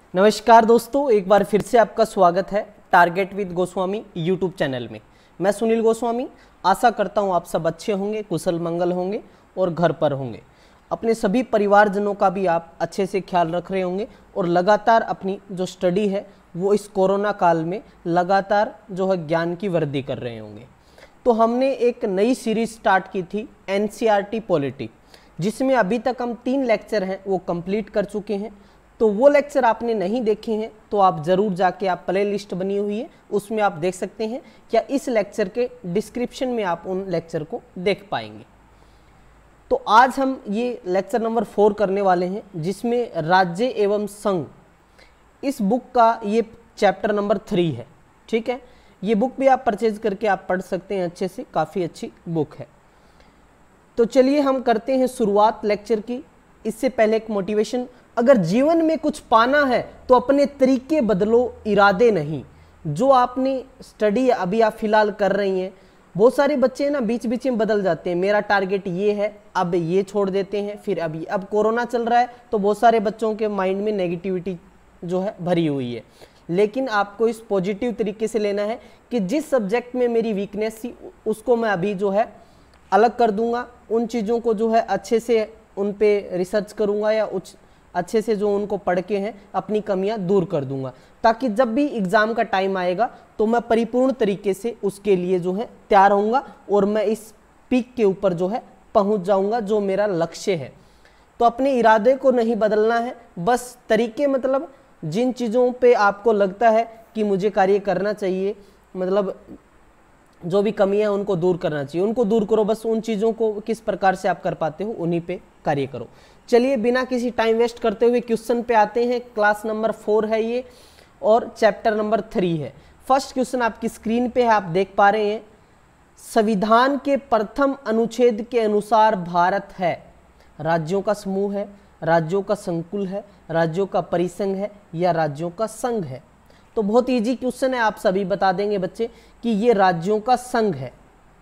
नमस्कार दोस्तों, एक बार फिर से आपका स्वागत है target with Goswami YouTube channel में। मैं सुनील गोस्वामी आशा करता हूँ आप सब अच्छे होंगे, कुशल मंगल होंगे और घर पर होंगे। अपने सभी परिवारजनों का भी आप अच्छे से ख्याल रख रहे होंगे और लगातार अपनी जो स्टडी है वो इस कोरोना काल में लगातार जो है ज्ञान की वृद्धि कर रहे होंगे। तो हमने एक नई सीरीज स्टार्ट की थी एनसीईआरटी पॉलिटी, जिसमें अभी तक हम 3 लेक्चर हैं वो कंप्लीट कर चुके हैं। तो वो लेक्चर आपने नहीं देखे हैं तो आप ज़रूर जाके आप प्ले लिस्ट बनी हुई है उसमें आप देख सकते हैं, या इस लेक्चर के डिस्क्रिप्शन में आप उन लेक्चर को देख पाएंगे। तो आज हम ये लेक्चर नंबर 4 करने वाले हैं, जिसमें राज्य एवं संघ, इस बुक का ये चैप्टर नंबर 3 है। ठीक है, ये बुक भी आप परचेज करके आप पढ़ सकते हैं अच्छे से, काफ़ी अच्छी बुक है। तो चलिए हम करते हैं शुरुआत लेक्चर की। इससे पहले एक मोटिवेशन, अगर जीवन में कुछ पाना है तो अपने तरीके बदलो, इरादे नहीं। जो आपने स्टडी अभी आप फिलहाल कर रही हैं, बहुत सारे बच्चे ना बीच बीच में बदल जाते हैं, मेरा टारगेट ये है, अब ये छोड़ देते हैं, फिर अब कोरोना चल रहा है तो बहुत सारे बच्चों के माइंड में नेगेटिविटी जो है भरी हुई है। लेकिन आपको इस पॉजिटिव तरीके से लेना है कि जिस सब्जेक्ट में मेरी वीकनेस थी उसको मैं अभी जो है अलग कर दूंगा, उन चीज़ों को जो है अच्छे से उन पे रिसर्च करूंगा, या अच्छे से जो उनको पढ़ के हैं अपनी कमियां दूर कर दूंगा, ताकि जब भी एग्ज़ाम का टाइम आएगा तो मैं परिपूर्ण तरीके से उसके लिए जो है तैयार होऊंगा और मैं इस पीक के ऊपर जो है पहुंच जाऊंगा जो मेरा लक्ष्य है। तो अपने इरादे को नहीं बदलना है, बस तरीके, मतलब जिन चीज़ों पे आपको लगता है कि मुझे कार्य करना चाहिए, मतलब जो भी कमियां उनको दूर करना चाहिए, उनको दूर करो। बस उन चीज़ों को किस प्रकार से आप कर पाते हो उन्हीं पे कार्य करो। चलिए बिना किसी टाइम वेस्ट करते हुए क्वेश्चन पे आते हैं। क्लास नंबर 4 है ये और चैप्टर नंबर 3 है। फर्स्ट क्वेश्चन आपकी स्क्रीन पे है, आप देख पा रहे हैं। संविधान के प्रथम अनुच्छेद के अनुसार भारत है राज्यों का समूह है, राज्यों का संकुल है, राज्यों का परिसंघ है, या राज्यों का संघ है। तो बहुत इजी क्वेश्चन है, आप सभी बता देंगे बच्चे कि ये राज्यों का संघ है।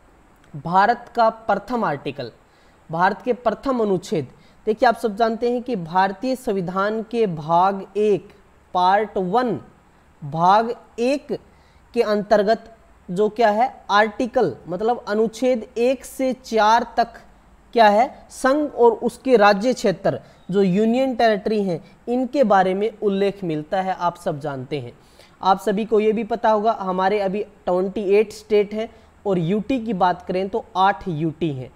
भारत का प्रथम आर्टिकल, भारत के प्रथम अनुच्छेद, देखिए आप सब जानते हैं कि भारतीय संविधान के भाग 1 पार्ट 1 भाग 1 के अंतर्गत जो क्या है आर्टिकल, मतलब अनुच्छेद 1 से 4 तक क्या है, संघ और उसके राज्य क्षेत्र जो यूनियन टेरिटरी हैं इनके बारे में उल्लेख मिलता है। आप सब जानते हैं, आप सभी को ये भी पता होगा हमारे अभी 28 स्टेट हैं और यूटी की बात करें तो 8 यूटी हैं,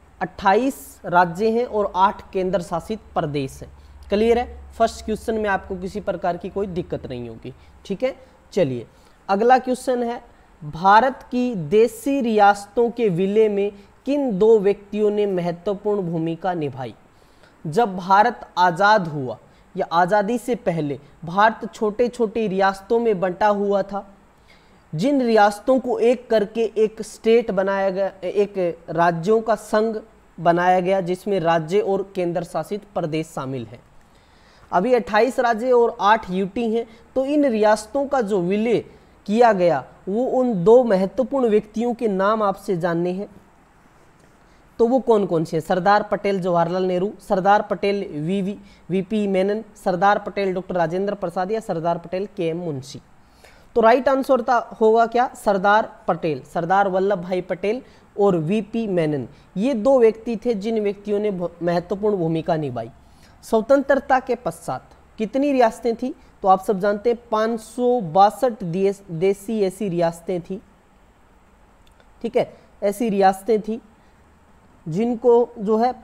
28 राज्य हैं और 8 केंद्र शासित प्रदेश हैं। क्लियर है? फर्स्ट क्वेश्चन में आपको किसी प्रकार की कोई दिक्कत नहीं होगी। ठीक है, चलिए अगला क्वेश्चन है, भारत की देशी रियासतों के विलय में किन 2 व्यक्तियों ने महत्वपूर्ण भूमिका निभाई? जब भारत आज़ाद हुआ या आज़ादी से पहले भारत छोटे छोटे रियासतों में बंटा हुआ था। जिन रियासतों को एक करके एक स्टेट बनाया गया, एक राज्यों का संघ बनाया गया, जिसमें राज्य और केंद्र शासित प्रदेश शामिल हैं। अभी 28 राज्य और 8 यूटी हैं। तो इन रियासतों का जो विलय किया गया वो उन 2 महत्वपूर्ण व्यक्तियों के नाम आपसे जानने हैं। तो वो कौन कौन से हैं? सरदार पटेल जवाहरलाल नेहरू, सरदार पटेल वीपी मेनन, सरदार पटेल डॉक्टर राजेंद्र प्रसाद, या सरदार पटेल केएम मुंशी। तो राइट आंसर होगा क्या? सरदार पटेल, सरदार वल्लभ भाई पटेल और वीपी मेनन, ये 2 व्यक्ति थे जिन व्यक्तियों ने महत्वपूर्ण भूमिका निभाई। स्वतंत्रता के पश्चात कितनी रियासतें थी? तो आप सब जानते हैं 562 देशी ऐसी रियासतें थी। ठीक है, ऐसी रियासतें थी जिनको जो है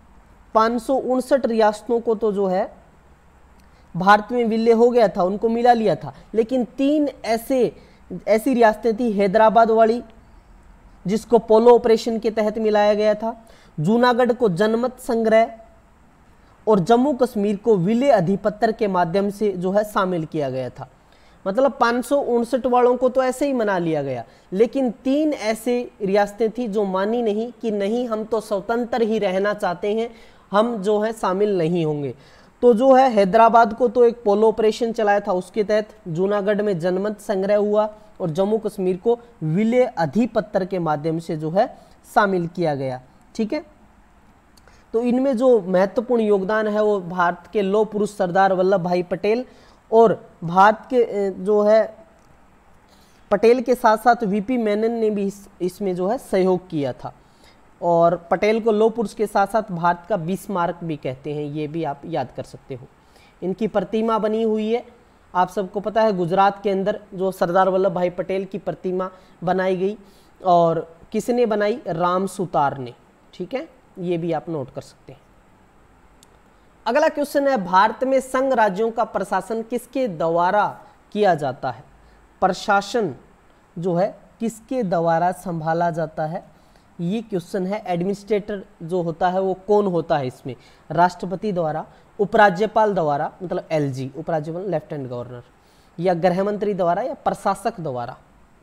559 रियासतों को तो जो है भारत में विलय हो गया था, उनको मिला लिया था। लेकिन 3 ऐसी रियासतें थी, हैदराबाद वाली जिसको पोलो ऑपरेशन के तहत मिलाया गया था, जूनागढ़ को जनमत संग्रह, और जम्मू कश्मीर को विलय अधिपत्र के माध्यम से जो है शामिल किया गया था। मतलब 559 वालों को तो ऐसे ही मना लिया गया, लेकिन 3 ऐसे रियासतें थी जो मानी नहीं कि नहीं हम तो स्वतंत्र ही रहना चाहते हैं, हम जो है शामिल नहीं होंगे। तो जो है हैदराबाद को तो एक पोलो ऑपरेशन चलाया था, उसके तहत जूनागढ़ में जनमत संग्रह हुआ और जम्मू कश्मीर को विलय अधिपत्र के माध्यम से जो है शामिल किया गया। ठीक है, तो इनमें जो महत्वपूर्ण योगदान है वो भारत के लौह पुरुष सरदार वल्लभ भाई पटेल और भारत के जो है पटेल के साथ साथ वीपी मेनन ने भी इसमें जो है सहयोग किया था। और पटेल को लौह पुरुष के साथ साथ भारत का बिस्मार्क भी कहते हैं, ये भी आप याद कर सकते हो। इनकी प्रतिमा बनी हुई है, आप सबको पता है गुजरात के अंदर जो सरदार वल्लभ भाई पटेल की प्रतिमा बनाई गई, और किसने बनाई? राम सुतार ने। ठीक है, ये भी आप नोट कर सकते हैं। अगला क्वेश्चन है, भारत में संघ राज्यों का प्रशासन किसके द्वारा किया जाता है? प्रशासन जो है किसके द्वारा संभाला जाता है, ये क्वेश्चन है। एडमिनिस्ट्रेटर जो होता है वो कौन होता है इसमें? राष्ट्रपति द्वारा, उपराज्यपाल द्वारा मतलब एलजी उपराज्यपाल लेफ्टिनेंट गवर्नर, या गृह मंत्री द्वारा, या प्रशासक द्वारा।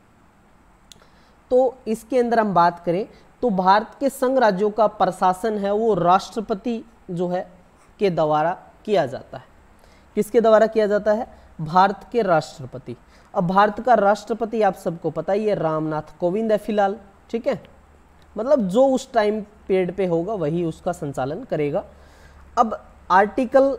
तो इसके अंदर हम बात करें तो भारत के संघ राज्यों का प्रशासन है वो राष्ट्रपति जो है के द्वारा किया जाता है। किसके द्वारा किया जाता है? भारत के राष्ट्रपति। अब भारत का राष्ट्रपति आप सबको पता ही है रामनाथ कोविंद है फिलहाल। ठीक है, मतलब जो उस टाइम पीरियड पे होगा वही उसका संचालन करेगा। अब आर्टिकल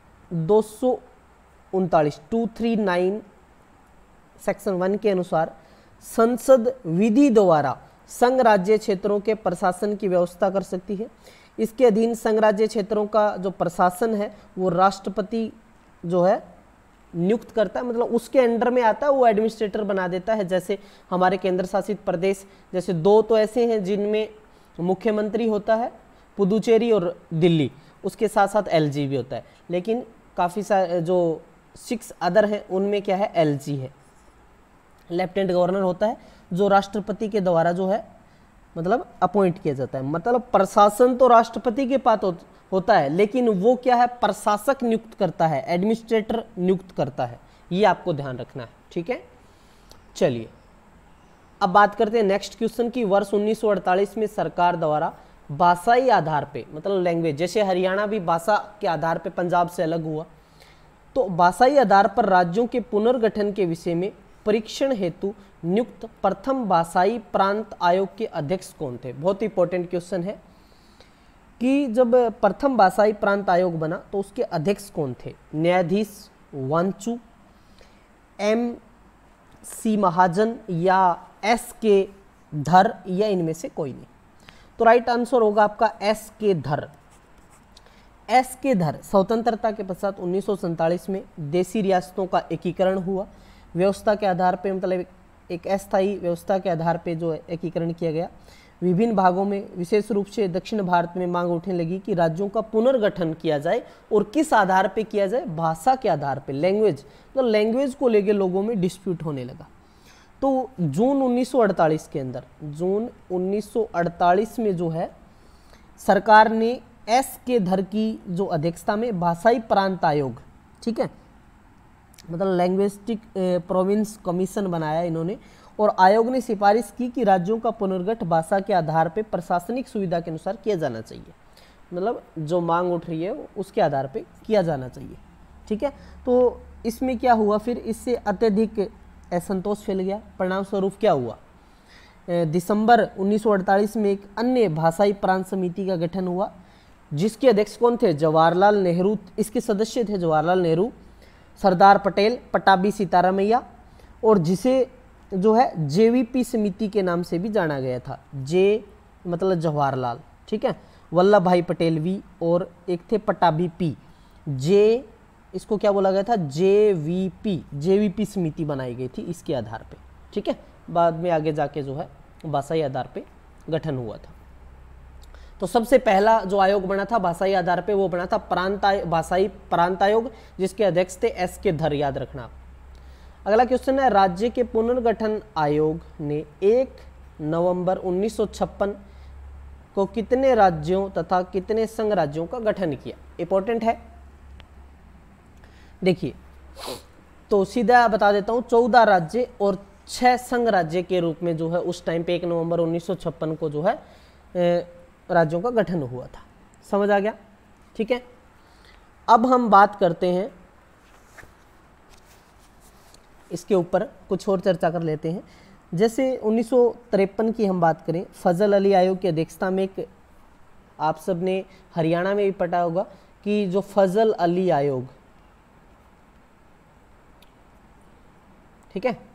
239 सेक्शन 1 के अनुसार संसद विधि द्वारा संघ राज्य क्षेत्रों के प्रशासन की व्यवस्था कर सकती है। इसके अधीन संघ राज्य क्षेत्रों का जो प्रशासन है वो राष्ट्रपति जो है नियुक्त करता है, मतलब उसके अंडर में आता है, वो एडमिनिस्ट्रेटर बना देता है। जैसे हमारे केंद्र शासित प्रदेश, जैसे 2 तो ऐसे हैं जिनमें मुख्यमंत्री होता है, पुदुचेरी और दिल्ली, उसके साथ साथ एलजी भी होता है। लेकिन काफ़ी सारे जो 6 अदर हैं उनमें क्या है? एलजी है, लेफ्टिनेंट गवर्नर होता है, जो राष्ट्रपति के द्वारा जो है मतलब अपॉइंट किया जाता है। मतलब प्रशासन तो राष्ट्रपति के पास होता है, लेकिन वो क्या है? प्रशासक नियुक्त करता है, एडमिनिस्ट्रेटर नियुक्त करता है, ये आपको ध्यान रखना है। ठीक है, चलिए अब बात करते हैं नेक्स्ट क्वेश्चन की। वर्ष 1948 में सरकार द्वारा भाषाई आधार पे, मतलब लैंग्वेज, जैसे हरियाणा भी भाषा के आधार पे पंजाब से अलग हुआ, तो भाषाई आधार पर राज्यों के पुनर्गठन के विषय में परीक्षण हेतु नियुक्त प्रथम भाषाई प्रांत आयोग के अध्यक्ष कौन थे? बहुत इंपॉर्टेंट क्वेश्चन है कि जब प्रथम भाषाई प्रांत आयोग बना तो उसके अध्यक्ष कौन थे? न्यायाधीश वांचू, MC महाजन, या SK धर, या इनमें से कोई नहीं? तो राइट आंसर होगा आपका SK धर। SK धर स्वतंत्रता के पश्चात 1947 में देशी रियासतों का एकीकरण हुआ, व्यवस्था के आधार पे, मतलब एक अस्थायी व्यवस्था के आधार पे जो एकीकरण किया गया। विभिन्न भागों में, विशेष रूप से दक्षिण भारत में मांग उठने लगी कि राज्यों का पुनर्गठन किया जाए, और किस आधार पे किया जाए? भाषा के आधार पे, लैंग्वेज, तो लैंग्वेज को लेके लोगों में डिस्प्यूट होने लगा। तो जून 1948 के अंदर, जून 1948 में जो है सरकार ने SK धर की जो अध्यक्षता में भाषाई प्रांत आयोग, ठीक है, मतलब लैंग्विस्टिक प्रोविंस कमीशन बनाया इन्होंने, और आयोग ने सिफारिश की कि राज्यों का पुनर्गठ भाषा के आधार पे प्रशासनिक सुविधा के अनुसार किया जाना चाहिए, मतलब जो मांग उठ रही है उसके आधार पे किया जाना चाहिए। ठीक है, तो इसमें क्या हुआ फिर? इससे अत्यधिक असंतोष फैल गया। परिणाम स्वरूप क्या हुआ? दिसंबर 1948 में एक अन्य भाषाई प्रांत समिति का गठन हुआ, जिसके अध्यक्ष कौन थे? जवाहरलाल नेहरू। इसके सदस्य थे जवाहरलाल नेहरू, सरदार पटेल, पटाभी सीतारामैया, और जिसे जो है JVP समिति के नाम से भी जाना गया था। J मतलब जवाहरलाल, ठीक है, वल्लभ भाई पटेल V, और एक थे पटाभी P। J इसको क्या बोला गया था? JVP समिति बनाई गई थी इसके आधार पे। ठीक है, बाद में आगे जाके जो है भाषाई आधार पे गठन हुआ था। तो सबसे पहला जो आयोग बना था भाषाई आधार पे, वो बना था भाषाई प्रांत आयोग, जिसके अध्यक्ष थे SK धर, याद रखना। अगला क्वेश्चन है, राज्य के पुनर्गठन आयोग ने 1 नवंबर 1956 को कितने राज्यों तथा कितने संघ राज्यों का गठन किया? इंपॉर्टेंट है, देखिए, तो सीधा बता देता हूं, 14 राज्य और 6 संघ राज्य के रूप में जो है उस टाइम पे 1 नवंबर 1956 को जो है राज्यों का गठन हुआ था। समझ आ गया? ठीक है, अब हम बात करते हैं इसके ऊपर, कुछ और चर्चा कर लेते हैं। जैसे 1953 की हम बात करें, फजल अली आयोग की अध्यक्षता में एक, आप सब ने हरियाणा में भी पढ़ा होगा कि जो फजल अली आयोग, ठीक है।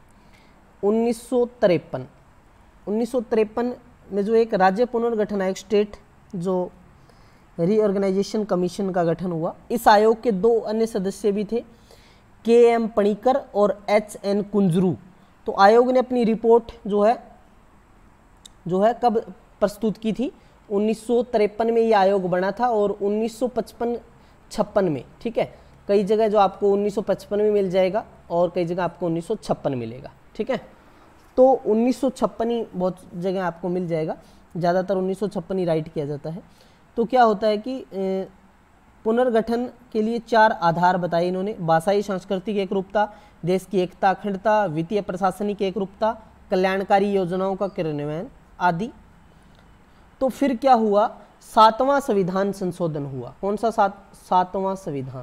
1953 में जो एक राज्य पुनर्गठन आयोग, स्टेट जो रीऑर्गेनाइजेशन कमीशन का गठन हुआ, इस आयोग के 2 अन्य सदस्य भी थे, के.एम. पणिकर और एच.एन. कुंजरू। तो आयोग ने अपनी रिपोर्ट जो है कब प्रस्तुत की थी? 1953 में ये आयोग बना था और 1955-56 में, ठीक है, कई जगह जो आपको 1955 में मिल जाएगा और कई जगह आपको 1956 मिलेगा, ठीक है। तो 1956 ही बहुत जगह आपको मिल जाएगा, ज़्यादातर 1956 ही राइट किया जाता है। तो क्या होता है कि पुनर्गठन के लिए 4 आधार बताए इन्होंने: भाषाई सांस्कृतिक एकरूपता, देश की एकता अखंडता, वित्तीय प्रशासनिक एकरूपता, कल्याणकारी योजनाओं का क्रियान्वयन आदि। तो फिर क्या हुआ? 7वां संविधान संशोधन हुआ। कौन सा? 7वां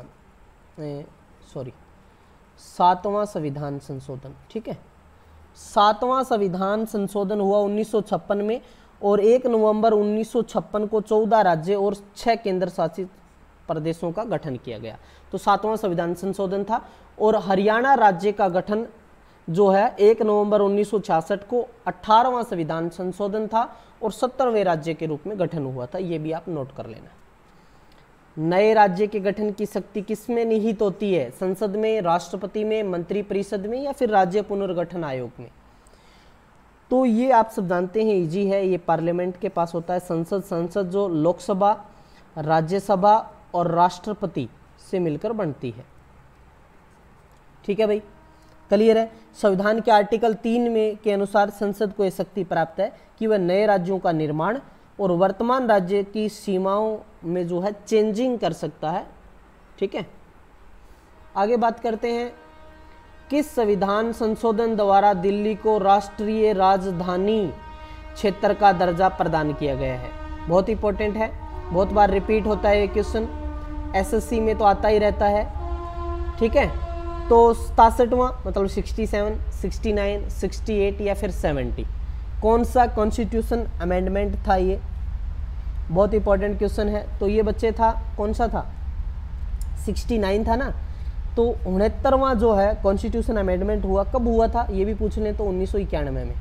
संविधान संशोधन, ठीक है। 7वां संविधान संशोधन हुआ 1956 में और 1 नवंबर 1956 को 14 राज्य और 6 केंद्र शासित प्रदेशों का गठन किया गया। तो 7वां संविधान संशोधन था। और हरियाणा राज्य का गठन जो है 1 नवंबर 1966 को 18वां संविधान संशोधन था और 17वें राज्य के रूप में गठन हुआ था। ये भी आप नोट कर लेना। नए राज्य के गठन की शक्ति किसमें निहित होती है? संसद में, राष्ट्रपति में, मंत्रिपरिषद में या फिर राज्य पुनर्गठन आयोग में? तो ये आप सब जानते हैं, इजी है, ये पार्लियामेंट के पास होता है। संसद जो लोकसभा, राज्यसभा और राष्ट्रपति से मिलकर बनती है, ठीक है भाई, क्लियर है। संविधान के आर्टिकल 3 में के अनुसार संसद को यह शक्ति प्राप्त है कि वह नए राज्यों का निर्माण और वर्तमान राज्य की सीमाओं में जो है चेंजिंग कर सकता है, ठीक है। आगे बात करते हैं, किस संविधान संशोधन द्वारा दिल्ली को राष्ट्रीय राजधानी क्षेत्र का दर्जा प्रदान किया गया है? बहुत इंपॉर्टेंट है, बहुत बार रिपीट होता है ये क्वेश्चन, एसएससी में तो आता ही रहता है, ठीक है। तो 67वां मतलब 67, 69, 68 या फिर 70, कौन सा कॉन्स्टिट्यूशन अमेंडमेंट था? ये बहुत इंपॉर्टेंट क्वेश्चन है। तो ये बच्चे था, कौन सा था? 69 था ना। तो 69वां जो है कॉन्स्टिट्यूशन अमेंडमेंट हुआ, कब हुआ था ये भी पूछ लें तो 1991 में।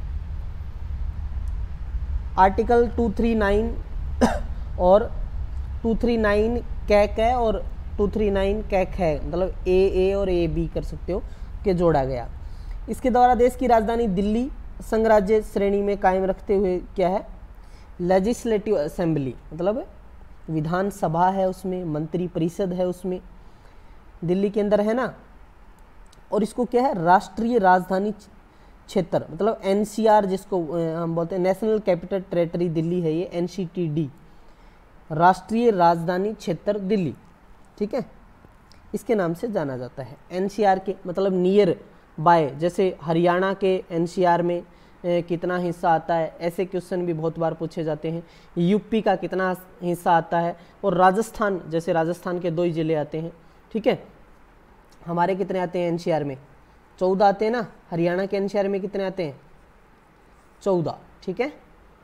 आर्टिकल 239 और 239 कै और 239 कै मतलब ए और ए बी कर सकते हो के जोड़ा गया। इसके द्वारा देश की राजधानी दिल्ली संघराज्य श्रेणी में कायम रखते हुए क्या है? लेजिस्लेटिव असेंबली मतलब विधानसभा है, उसमें मंत्री परिषद है, उसमें दिल्ली के अंदर है ना। और इसको क्या है? राष्ट्रीय राजधानी क्षेत्र मतलब एनसीआर जिसको हम बोलते हैं, नेशनल कैपिटल टेरिटरी दिल्ली है, ये एनसीटीडी, राष्ट्रीय राजधानी क्षेत्र दिल्ली, ठीक है, इसके नाम से जाना जाता है। एनसीआर के मतलब नियर बाय, जैसे हरियाणा के एनसीआर में कितना हिस्सा आता है, ऐसे क्वेश्चन भी बहुत बार पूछे जाते हैं। यूपी का कितना हिस्सा आता है, और राजस्थान, जैसे राजस्थान के 2 ही जिले आते हैं, ठीक है। हमारे कितने आते हैं एनसीआर में? 14 आते हैं ना। हरियाणा के एनसीआर में कितने आते हैं? 14, ठीक है।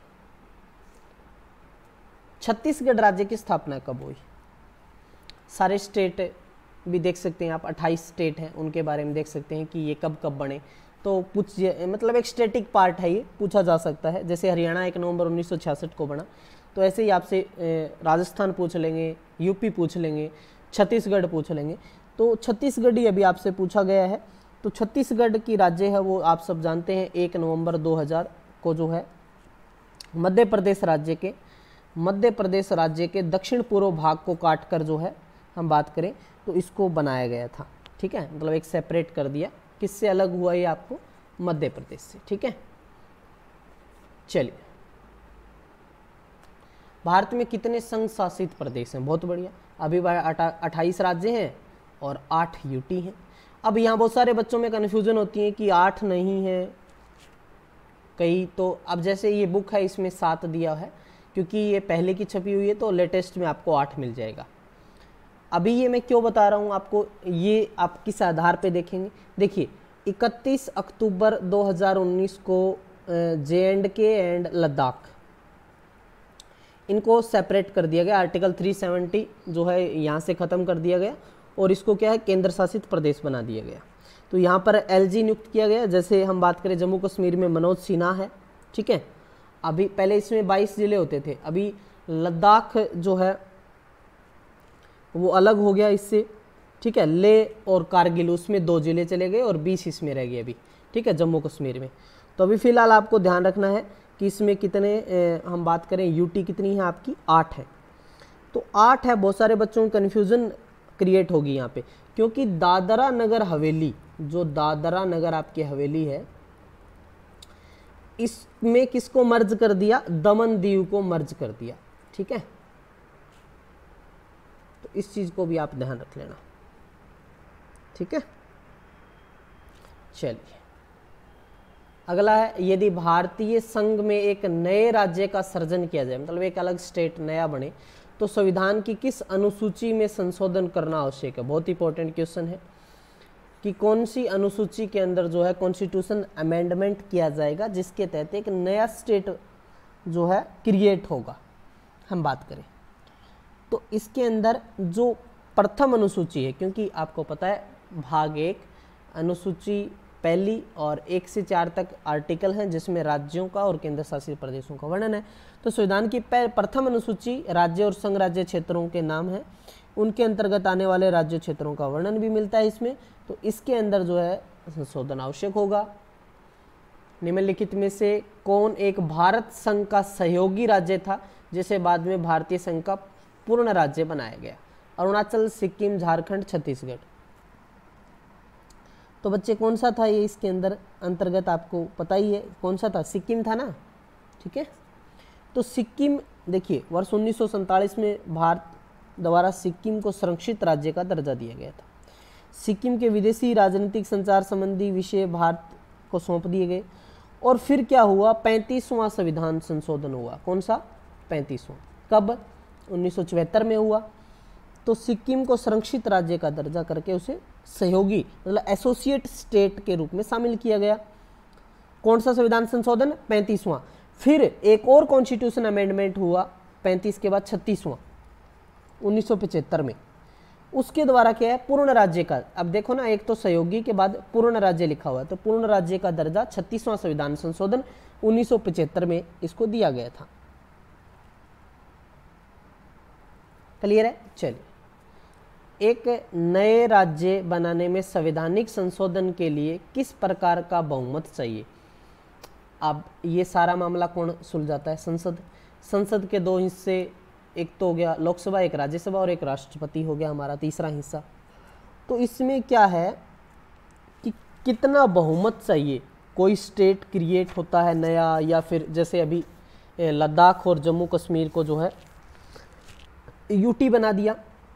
छत्तीसगढ़ राज्य की स्थापना कब हुई? सारे स्टेट भी देख सकते हैं आप, 28 स्टेट हैं, उनके बारे में देख सकते हैं कि ये कब कब बने। तो मतलब एक स्टेटिक पार्ट है, ये पूछा जा सकता है। जैसे हरियाणा 1 नवंबर 1966 को बना, तो ऐसे ही आपसे राजस्थान पूछ लेंगे, यूपी पूछ लेंगे, छत्तीसगढ़ पूछ लेंगे। तो छत्तीसगढ़ ही अभी आपसे पूछा गया है। तो छत्तीसगढ़ की राज्य है वो आप सब जानते हैं, 1 नवंबर 2000 को जो है मध्य प्रदेश राज्य के दक्षिण पूर्व भाग को काट कर जो है हम बात करें तो इसको बनाया गया था, ठीक है। मतलब एक सेपरेट कर दिया। किससे अलग हुआ ये आपको? मध्य प्रदेश से, ठीक है। चलिए, भारत में कितने संघ शासित प्रदेश हैं? बहुत बढ़िया, अभी 28 राज्य हैं और 8 यूटी हैं। अब यहाँ बहुत सारे बच्चों में कन्फ्यूजन होती है कि 8 नहीं है कई, तो अब जैसे ये बुक है इसमें 7 दिया है, क्योंकि ये पहले की छपी हुई है, तो लेटेस्ट में आपको 8 मिल जाएगा। अभी ये मैं क्यों बता रहा हूँ आपको, ये आप किस आधार पे देखेंगे? देखिए 31 अक्टूबर 2019 को J&K एंड लद्दाख इनको सेपरेट कर दिया गया। आर्टिकल 370 जो है यहाँ से ख़त्म कर दिया गया और इसको क्या है? केंद्र शासित प्रदेश बना दिया गया। तो यहाँ पर एलजी नियुक्त किया गया। जैसे हम बात करें जम्मू कश्मीर में मनोज सिन्हा है, ठीक है। अभी पहले इसमें 22 जिले होते थे, अभी लद्दाख जो है वो अलग हो गया इससे, ठीक है। लेह और कारगिल उसमें 2 जिले चले गए और 20 इसमें रह गए अभी, ठीक है, जम्मू कश्मीर में। तो अभी फ़िलहाल आपको ध्यान रखना है कि इसमें कितने हम बात करें यूटी कितनी है आपकी, 8 है। तो 8 है, बहुत सारे बच्चों को कन्फ्यूज़न क्रिएट होगी यहाँ पे, क्योंकि दादरा नगर हवेली, जो दादरा नगर आपकी हवेली है, इसमें किसको मर्ज कर दिया, दमन दीव को मर्ज कर दिया, ठीक है। तो इस चीज को भी आप ध्यान रख लेना, ठीक है। चलिए अगला है, यदि भारतीय संघ में एक नए राज्य का सृजन किया जाए, मतलब एक अलग स्टेट नया बने, तो संविधान की किस अनुसूची में संशोधन करना आवश्यक है। बहुत इंपॉर्टेंट क्वेश्चन है कि कौन सी अनुसूची के अंदर जो है कॉन्स्टिट्यूशन अमेंडमेंट किया जाएगा जिसके तहत एक नया स्टेट जो है क्रिएट होगा। हम बात करें तो इसके अंदर जो प्रथम अनुसूची है, क्योंकि आपको पता है भाग 1 अनुसूची पहली और 1 से 4 तक आर्टिकल हैं जिसमें राज्यों का और केंद्र शासित प्रदेशों का वर्णन है। तो संविधान की प्रथम अनुसूची राज्य और संघ राज्य क्षेत्रों के नाम है, उनके अंतर्गत आने वाले राज्य क्षेत्रों का वर्णन भी मिलता है इसमें। तो इसके अंदर जो है संशोधन आवश्यक होगा। निम्नलिखित में से कौन एक भारत संघ का सहयोगी राज्य था जिसे बाद में भारतीय संघ का पूर्ण राज्य बनाया गया। अरुणाचल, सिक्किम, झारखंड, छत्तीसगढ़। तो बच्चे कौन सा था ये इसके अंदर अंतर्गत, आपको पता ही है कौन सा था, सिक्किम था ना, ठीक है। तो सिक्किम देखिए वर्ष 1947 में भारत द्वारा सिक्किम को संरक्षित राज्य का दर्जा दिया गया था। सिक्किम के विदेशी राजनीतिक संचार संबंधी विषय भारत को सौंप दिए गए। और फिर क्या हुआ, 35वां संविधान संशोधन हुआ। कौन सा, 35वां। कब, 1974 में हुआ। तो सिक्किम को संरक्षित राज्य का दर्जा करके उसे सहयोगी मतलब एसोसिएट स्टेट के रूप में शामिल किया गया। कौन सा संविधान संशोधन, 35वां। फिर एक और कॉन्स्टिट्यूशन अमेंडमेंट हुआ 35 के बाद 36वां 1975 में। उसके द्वारा क्या है, पूर्ण राज्य का, अब देखो ना, एक तो सहयोगी के बाद पूर्ण राज्य लिखा हुआ है, तो पूर्ण राज्य का दर्जा 36वां संविधान संशोधन 1975 में इसको दिया गया था। क्लियर है। चलिए, एक नए राज्य बनाने में संवैधानिक संशोधन के लिए किस प्रकार का बहुमत चाहिए। अब ये सारा मामला कौन सुलझाता है, संसद। संसद के 2 हिस्से, एक तो हो गया लोकसभा, एक राज्यसभा और एक राष्ट्रपति हो गया हमारा तीसरा हिस्सा। तो इसमें क्या है कि कितना बहुमत चाहिए, कोई स्टेट क्रिएट होता है नया, या फिर जैसे अभी लद्दाख और जम्मू कश्मीर को जो है यूटी बना दिया।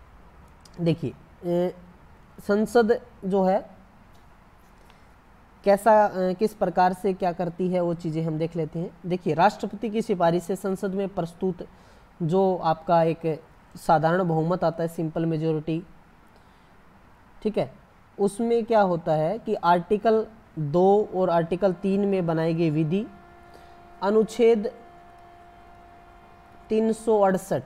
देखिए संसद जो है कैसा किस प्रकार से क्या करती है वो चीज़ें हम देख लेते हैं। देखिए राष्ट्रपति की सिफारिश से संसद में प्रस्तुत जो आपका एक साधारण बहुमत आता है, सिंपल मेजोरिटी, ठीक है, उसमें क्या होता है कि आर्टिकल 2 और आर्टिकल 3 में बनाई गई विधि, अनुच्छेद 368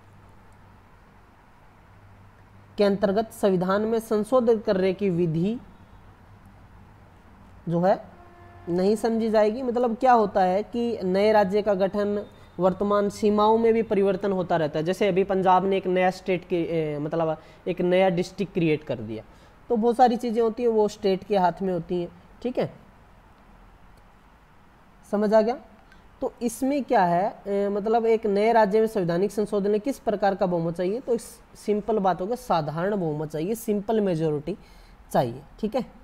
के अंतर्गत संविधान में संशोधन करने की विधि जो है नहीं समझी जाएगी। मतलब क्या होता है कि नए राज्य का गठन, वर्तमान सीमाओं में भी परिवर्तन होता रहता है। जैसे अभी पंजाब ने एक नया स्टेट के मतलब एक नया डिस्ट्रिक्ट क्रिएट कर दिया, तो बहुत सारी चीज़ें होती हैं वो स्टेट के हाथ में होती हैं, ठीक है, समझ आ गया। तो इसमें क्या है मतलब एक नए राज्य में संवैधानिक संशोधन में किस प्रकार का बहुमत चाहिए, तो इस सिंपल बात होगा, साधारण बहुमत चाहिए, सिंपल मेजोरिटी चाहिए, ठीक है,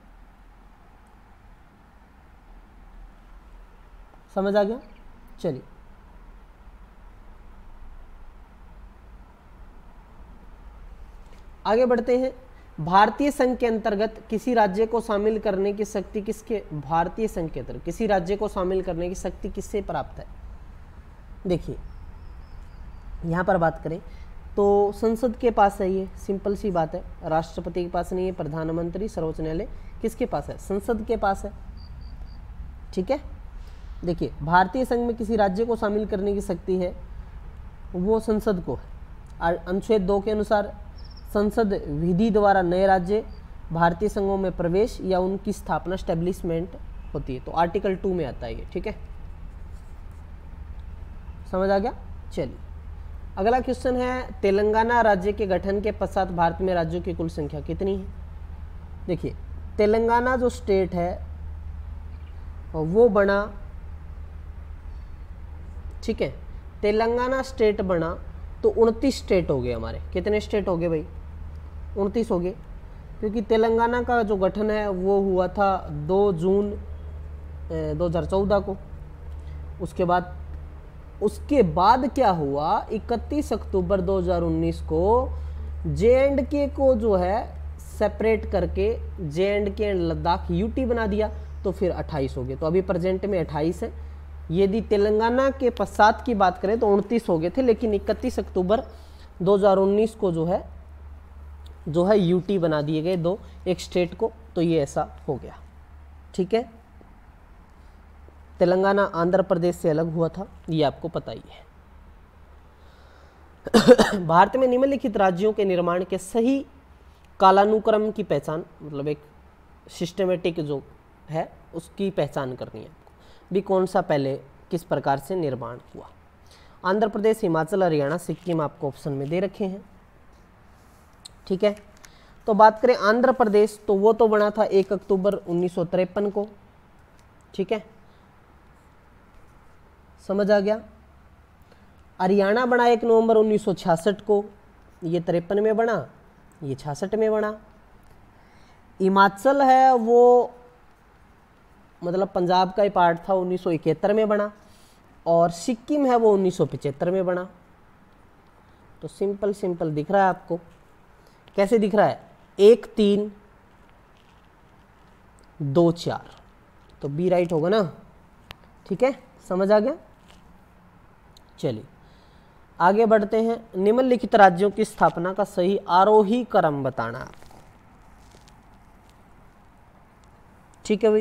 समझ आ गया। चलिए आगे बढ़ते हैं। भारतीय संघ के अंतर्गत किसी राज्य को शामिल करने की शक्ति किसके, भारतीय संघ के अंतर्गत किसी राज्य को शामिल करने की शक्ति किससे प्राप्त है। देखिए यहाँ पर बात करें तो संसद के पास है, ये सिंपल सी बात है, राष्ट्रपति के पास नहीं है, प्रधानमंत्री, सर्वोच्च न्यायालय किसके पास है, संसद के पास है, ठीक है। देखिए भारतीय संघ में किसी राज्य को शामिल करने की शक्ति है वो संसद को है। अनुच्छेद 2 के अनुसार संसद विधि द्वारा नए राज्य भारतीय संघों में प्रवेश या उनकी स्थापना स्टैब्लिशमेंट होती है। तो आर्टिकल 2 में आता है ये, ठीक है, समझ आ गया। चलिए अगला क्वेश्चन है, तेलंगाना राज्य के गठन के पश्चात भारत में राज्यों की कुल संख्या कितनी है। देखिए तेलंगाना जो स्टेट है वो बना, ठीक है, तेलंगाना स्टेट बना तो 29 स्टेट हो गए हमारे। कितने स्टेट हो गए भाई? 29 हो गए, क्योंकि तेलंगाना का जो गठन है वो हुआ था 2 जून 2014 को। उसके बाद क्या हुआ, 31 अक्टूबर 2019 को JNK को जो है सेपरेट करके JNK एंड लद्दाख यूटी बना दिया, तो फिर 28 हो गए। तो अभी प्रेजेंट में 28 है। यदि तेलंगाना के पश्चात की बात करें तो 29 हो गए थे, लेकिन 31 अक्टूबर 2019 को जो है यूटी बना दिए गए दो एक स्टेट को, तो ये ऐसा हो गया, ठीक है। तेलंगाना आंध्र प्रदेश से अलग हुआ था, ये आपको पता ही है। भारत में निम्नलिखित राज्यों के निर्माण के सही कालानुक्रम की पहचान, मतलब एक सिस्टमेटिक जो है उसकी पहचान करनी है आपको भी, कौन सा पहले किस प्रकार से निर्माण हुआ। आंध्र प्रदेश, हिमाचल, हरियाणा, सिक्किम आपको ऑप्शन में दे रखे हैं, ठीक है। तो बात करें आंध्र प्रदेश, तो वो तो बना था 1 अक्टूबर 1953 को, ठीक है, समझ आ गया। हरियाणा बना 1 नवंबर 1966 को, ये 53 में बना, ये 66 में बना। हिमाचल है वो मतलब पंजाब का ही पार्ट था, 1971 में बना, और सिक्किम है वो 1975 में बना। तो सिंपल दिख रहा है आपको, कैसे दिख रहा है, 1 3 2 4, तो बी राइट होगा ना, ठीक है, समझ आ गया। चलिए आगे बढ़ते हैं। निम्नलिखित राज्यों की स्थापना का सही आरोही क्रम बताना आपको, ठीक है भाई,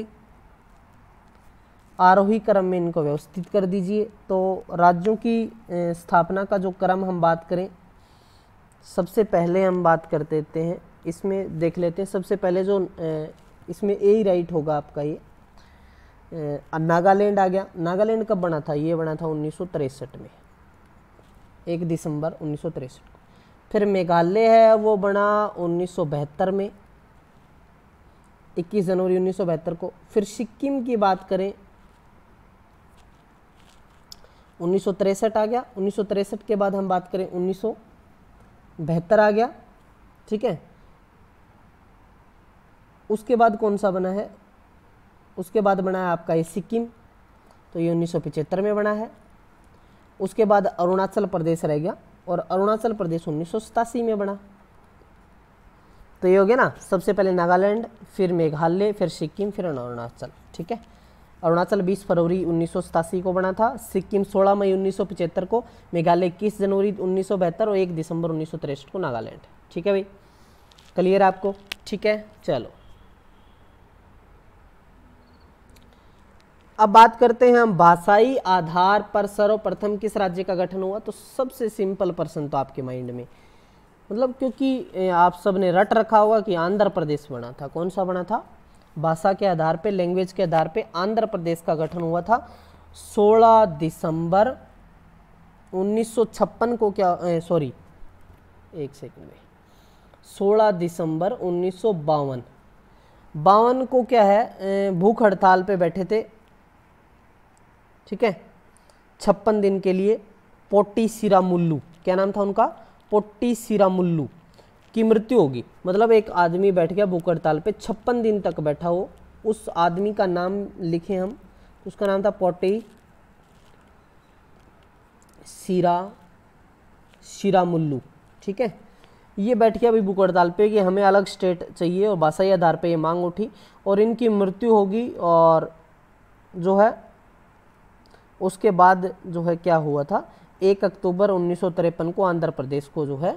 आरोही क्रम में इनको व्यवस्थित कर दीजिए। तो राज्यों की स्थापना का जो क्रम हम बात करें, सबसे पहले हम बात कर देते हैं, इसमें देख लेते हैं। सबसे पहले जो इसमें ए ही राइट होगा आपका, ये नागालैंड आ गया। नागालैंड कब बना था, ये बना था 1963 में, 1 दिसंबर 1963 को। फिर मेघालय है वो बना 1972 में, 21 जनवरी 1972 को। फिर सिक्किम की बात करें 1963 आ गया। 1963 के बाद हम बात करें 1972 आ गया, ठीक है। उसके बाद कौन सा बना है, उसके बाद बना है आपका ये सिक्किम, तो ये 1975 में बना है। उसके बाद अरुणाचल प्रदेश रह गया, और अरुणाचल प्रदेश 1987 में बना। तो ये हो गया ना, सबसे पहले नागालैंड, फिर मेघालय, फिर सिक्किम, फिर अरुणाचल, ठीक है। अरुणाचल 20 फरवरी 1987 को बना था, सिक्किम 16 मई 1975 को, मेघालय 21 जनवरी 1972 और 1 दिसंबर 1963 को नागालैंड, ठीक है भाई, क्लियर आपको, ठीक है। चलो अब बात करते हैं हम भाषाई आधार पर सर्वप्रथम किस राज्य का गठन हुआ। तो सबसे सिंपल प्रश्न तो आपके माइंड में, मतलब क्योंकि आप सब ने रट रखा होगा कि आंध्र प्रदेश बना था। कौन सा बना था, भाषा के आधार पे, लैंग्वेज के आधार पे आंध्र प्रदेश का गठन हुआ था 16 दिसंबर 1956 को। क्या सॉरी एक सेकंड में, 16 दिसंबर 1952 को क्या है, भूख हड़ताल पे बैठे थे, ठीक है, 56 दिन के लिए। पोट्टी सिरामुल्लू, क्या नाम था उनका, पोट्टी सिरामुल्लू की मृत्यु होगी। मतलब एक आदमी बैठ गया भूख हड़ताल पे, 56 दिन तक बैठा हो, उस आदमी का नाम लिखे हम, उसका नाम था पोट्टी सिरामुल्लू, ठीक है। ये बैठ गया अभी भूख हड़ताल पे कि हमें अलग स्टेट चाहिए, और भाषाई आधार पे ये मांग उठी, और इनकी मृत्यु होगी। और जो है उसके बाद जो है क्या हुआ था, 1 अक्टूबर 1953 को आंध्र प्रदेश को जो है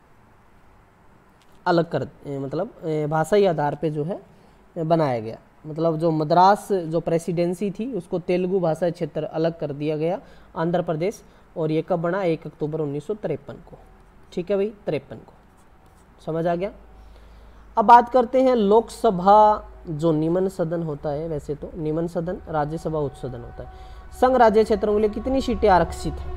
अलग कर, मतलब भाषाई आधार पे जो है बनाया गया। मतलब जो मद्रास जो प्रेसिडेंसी थी उसको तेलुगु भाषा क्षेत्र अलग कर दिया गया आंध्र प्रदेश, और ये कब बना, 1 अक्टूबर 1953 को, ठीक है भाई, 53 को, समझ आ गया। अब बात करते हैं लोकसभा जो निम्न सदन होता है, वैसे तो निम्न सदन, राज्यसभा उच्च सदन होता है। संघ राज्य क्षेत्रों के लिए कितनी सीटें आरक्षित हैं?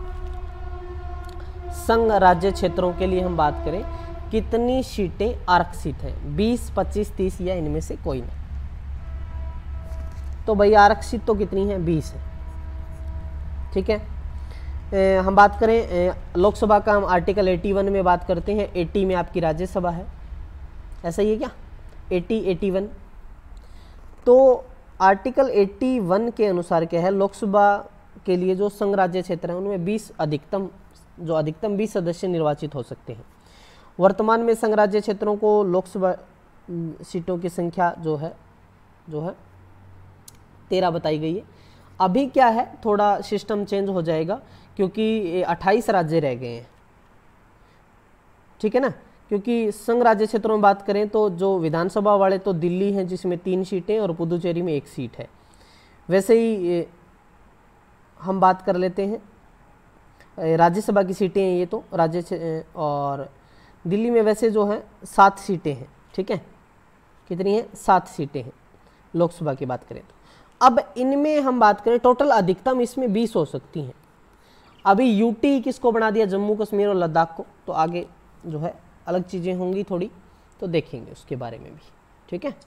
संघ राज्य क्षेत्रों के लिए हम बात करें कितनी सीटें आरक्षित हैं? 20, 25, 30 या इनमें से कोई नहीं। तो भाई आरक्षित तो कितनी है? 20 है। ठीक है। हम बात करें लोकसभा का, हम आर्टिकल 81 में बात करते हैं। 80 में आपकी राज्यसभा है, ऐसा ही है क्या? 80, 81। तो आर्टिकल 81 के अनुसार क्या है, लोकसभा के लिए जो संघ राज्य क्षेत्र है उनमें 20 अधिकतम 20 सदस्य निर्वाचित हो सकते हैं। वर्तमान में संघ राज्य क्षेत्रों को लोकसभा सीटों की संख्या जो है 13 बताई गई है। अभी क्या है, थोड़ा सिस्टम चेंज हो जाएगा क्योंकि 28 राज्य रह गए हैं। ठीक है ना, क्योंकि संघ राज्य क्षेत्रों में बात करें तो जो विधानसभा वाले तो दिल्ली हैं जिसमें 3 सीटें और पुदुचेरी में 1 सीट है। वैसे ही हम बात कर लेते हैं राज्यसभा की सीटें हैं, ये तो और दिल्ली में वैसे जो है 7 सीटें हैं। ठीक है, कितनी है? 7 सीटें हैं लोकसभा की बात करें तो। अब इनमें हम बात करें टोटल अधिकतम इसमें 20 हो सकती हैं। अभी यूटी किसको बना दिया? जम्मू कश्मीर और लद्दाख को। तो आगे जो है अलग चीज़ें होंगी थोड़ी, तो देखेंगे उसके बारे में भी। ठीक है,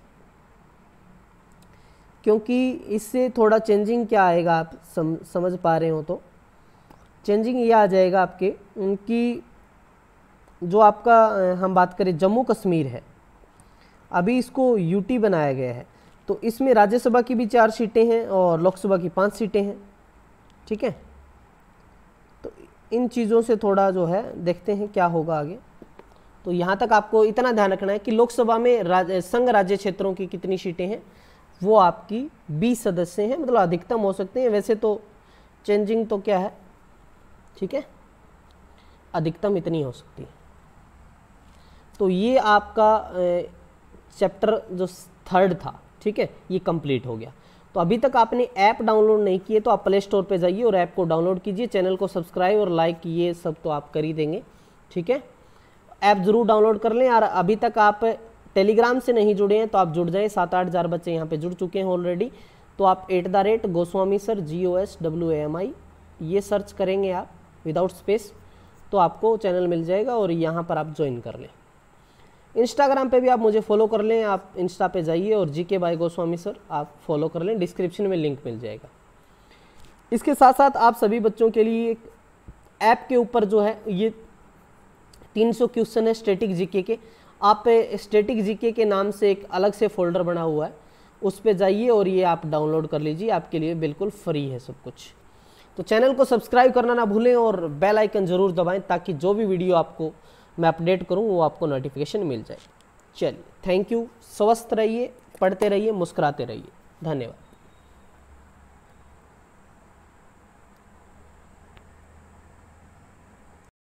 क्योंकि इससे थोड़ा चेंजिंग क्या आएगा, आप समझ पा रहे हो तो चेंजिंग ये आ जाएगा आपके उनकी जो आपका हम बात करें जम्मू कश्मीर है, अभी इसको यूटी बनाया गया है। तो इसमें राज्यसभा की भी 4 सीटें हैं और लोकसभा की 5 सीटें हैं। ठीक है, तो इन चीज़ों से थोड़ा जो है देखते हैं क्या होगा आगे। तो यहाँ तक आपको इतना ध्यान रखना है कि लोकसभा में संघ राज्य क्षेत्रों की कितनी सीटें हैं, वो आपकी 20 सदस्य हैं, मतलब अधिकतम हो सकते हैं। वैसे तो चेंजिंग तो क्या है, ठीक है, अधिकतम इतनी हो सकती है। तो ये आपका चैप्टर जो 3 था, ठीक है, ये कंप्लीट हो गया। तो अभी तक आपने ऐप डाउनलोड नहीं किए तो आप प्ले स्टोर पे जाइए और ऐप को डाउनलोड कीजिए। चैनल को सब्सक्राइब और लाइक ये सब तो आप कर ही देंगे। ठीक है, ऐप ज़रूर डाउनलोड कर लें। और अभी तक आप टेलीग्राम से नहीं जुड़े हैं तो आप जुड़ जाएं। 7-8 हज़ार बच्चे यहाँ पे जुड़ चुके हैं ऑलरेडी। तो आप @गोस्वामी सर GOSWAMI ये सर्च करेंगे आप विदाउट स्पेस, तो आपको चैनल मिल जाएगा और यहाँ पर आप ज्वाइन कर लें। इंस्टाग्राम पे भी आप मुझे फॉलो कर लें, आप इंस्टा पे जाइए और GK बाय गोस्वामी सर आप फॉलो कर लें, डिस्क्रिप्शन में लिंक मिल जाएगा। इसके साथ साथ आप सभी बच्चों के लिए एक ऐप के ऊपर जो है ये 300 क्वेश्चन है स्टैटिक जीके के। आप स्टैटिक जीके के नाम से एक अलग से फोल्डर बना हुआ है, उस पे जाइए और ये आप डाउनलोड कर लीजिए, आपके लिए बिल्कुल फ्री है सब कुछ। तो चैनल को सब्सक्राइब करना ना भूलें और बेल आइकन ज़रूर दबाएं ताकि जो भी वीडियो आपको मैं अपडेट करूं वो आपको नोटिफिकेशन मिल जाए। चलिए, थैंक यू। स्वस्थ रहिए, पढ़ते रहिए, मुस्कुराते रहिए। धन्यवाद।